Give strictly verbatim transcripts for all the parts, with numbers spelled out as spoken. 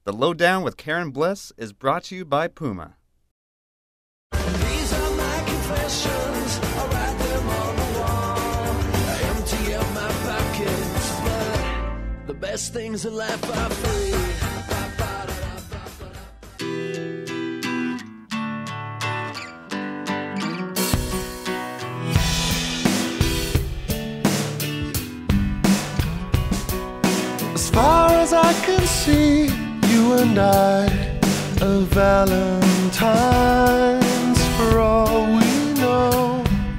The Lowdown with Karen Bliss is brought to you by Puma. These are my confessions, I write them on the wall. I empty out my pockets, but the best things in life are free. As far as I can see, you and I are Valentines for all we know.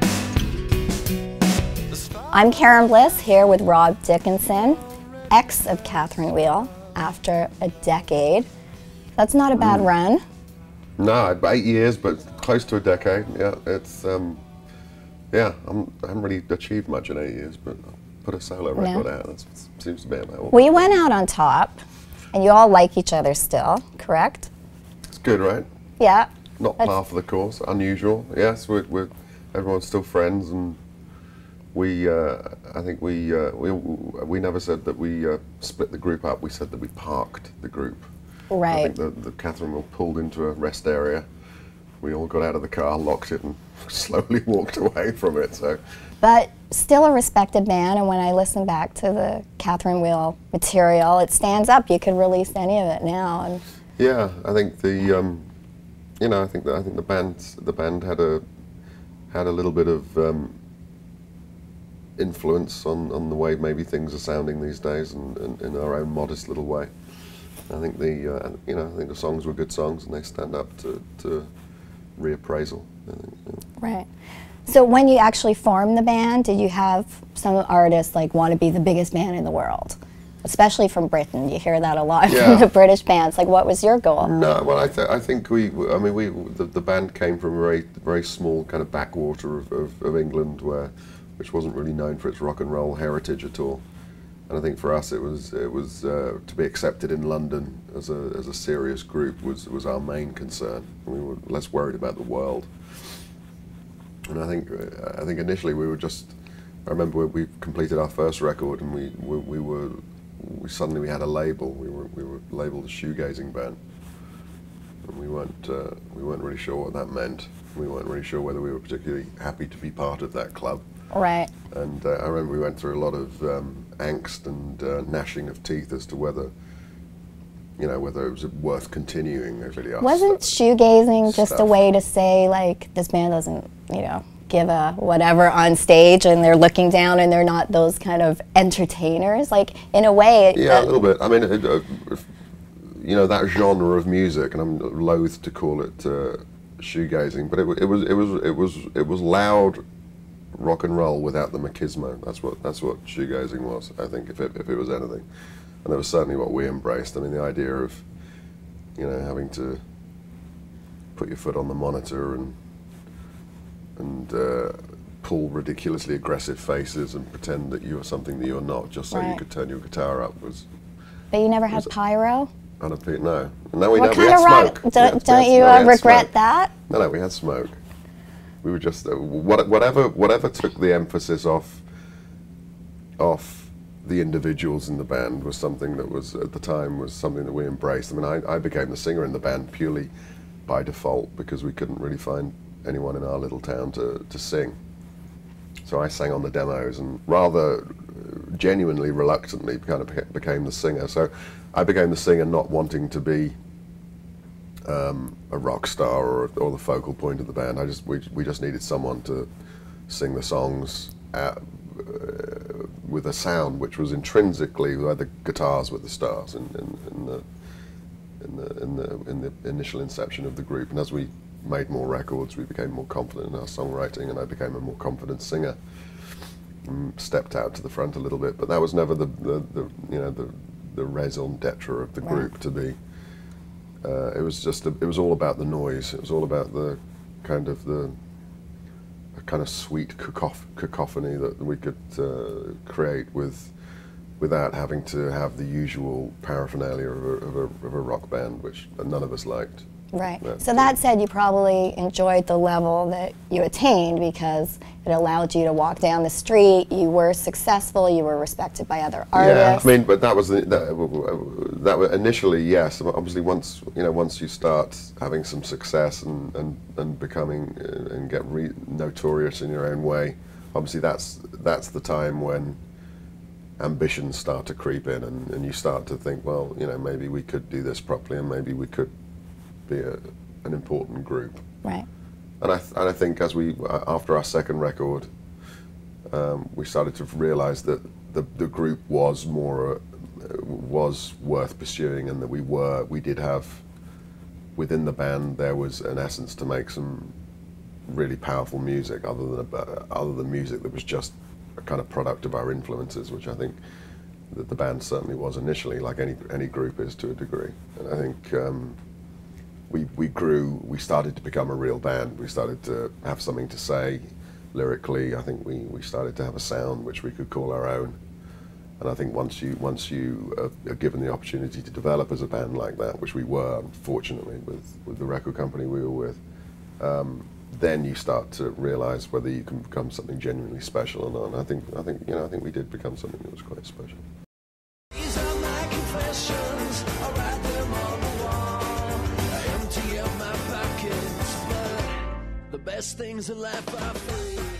I'm Karen Bliss here with Rob Dickinson, ex of Catherine Wheel, after a decade. That's not a bad mm. run. No, eight years, but close to a decade. Yeah, it's um, yeah. I'm, I haven't really achieved much in eight years, but put a solo record no. out. That seems to be about. We went out on top, and you all like each other still, correct? It's good, right? Yeah. Not par for the course. Unusual. Yes, we're, we're everyone's still friends, and we. Uh, I think we uh, we we never said that we uh, split the group up. We said that we parked the group. Right. I think the, the Catherine Wheel pulled into a rest area. We all got out of the car, locked it, and slowly walked away from it. So. But still a respected band, and when I listen back to the Catherine Wheel material, it stands up. You could release any of it now. And yeah, I think the, um, you know, I think that I think the band the band had a had a little bit of um, influence on on the way maybe things are sounding these days, and, and in our own modest little way. I think the uh, you know I think the songs were good songs, and they stand up to to reappraisal. I think, yeah. Right. So when you actually formed the band, did you have some artists like want to be the biggest band in the world? Especially from Britain, you hear that a lot yeah. from the British bands. Like, what was your goal? No, well, I, th I think we, I mean, we the, the band came from a very, very small kind of backwater of, of, of England, where, which wasn't really known for its rock and roll heritage at all. And I think for us, it was, it was uh, to be accepted in London as a, as a serious group was, was our main concern. We were less worried about the world. And I think, uh, I think initially we were just, I remember we completed our first record, and we, we, we were, we suddenly we had a label. We were, we were labeled a shoegazing band, and we weren't, uh, we weren't really sure what that meant. We weren't really sure whether we were particularly happy to be part of that club. Right. And uh, I remember we went through a lot of um, angst and uh, gnashing of teeth as to whether, you know, whether it was worth continuing. Really, wasn't shoegazing just a way to say, like, this band doesn't, you know, give a whatever on stage, and they're looking down, and they're not those kind of entertainers? Like, in a way. Yeah, uh, a little bit. I mean, it, uh, if, you know, that genre of music, and I'm loath to call it uh, shoegazing, but it, it was, it was, it was, it was loud rock and roll without the machismo. That's what that's what shoegazing was, I think, if it, if it was anything. And it was certainly what we embraced. I mean, the idea of, you know, having to put your foot on the monitor and and uh, pull ridiculously aggressive faces and pretend that you are something that you're not, just so right. you could turn your guitar up was. But you never had pyro? Unappealing, no. No, we, what never, kind we had of rock? smoke. Don't, had, don't had, you no, uh, regret smoke. that? No, no, we had smoke. We were just, uh, what, whatever, whatever took the emphasis off, off the individuals in the band was something that was, at the time, was something that we embraced. I mean, I, I became the singer in the band purely by default, because we couldn't really find anyone in our little town to, to sing. So I sang on the demos, and rather genuinely reluctantly kind of became the singer. So I became the singer not wanting to be um, a rock star or, or the focal point of the band. I just we, we just needed someone to sing the songs at, uh, with a sound which was intrinsically where the guitars were the stars in, in, in the in the in the in the initial inception of the group. And as we made more records, we became more confident in our songwriting, and I became a more confident singer. And stepped out to the front a little bit, but that was never the, the, the you know the the raison d'etre of the group. Right. To be. Uh, it was just a, it was all about the noise. It was all about the kind of the a kind of sweet cacoph cacophony that we could uh, create with without having to have the usual paraphernalia of a, of a, of a rock band, which none of us liked. Right. But- So that said, you probably enjoyed the level that you attained because it allowed you to walk down the street. You were successful. You were respected by other artists. Yeah, I mean, but that was the, that, that was initially, yes. Obviously, once you know, once you start having some success and and, and becoming uh, and get re notorious in your own way, obviously that's that's the time when ambitions start to creep in, and, and you start to think, well, you know, maybe we could do this properly, and maybe we could be a, an important group. Right. And I, th and I think as we, uh, after our second record, um, we started to realise that the, the group was more, uh, was worth pursuing, and that we were, we did have, within the band, there was an essence to make some really powerful music, other than, uh, other than music that was just a kind of product of our influences, which I think that the band certainly was initially, like any, any group is to a degree. And I think, um, We, we grew, we started to become a real band. We started to have something to say lyrically. I think we, we started to have a sound which we could call our own. And I think once you, once you are, are given the opportunity to develop as a band like that, which we were, unfortunately, with, with the record company we were with, um, then you start to realize whether you can become something genuinely special or not. And I think, I think, you know, I think we did become something that was quite special. These are my confessions, I write them on the wall. I empty out my pockets, but the best things in life are free.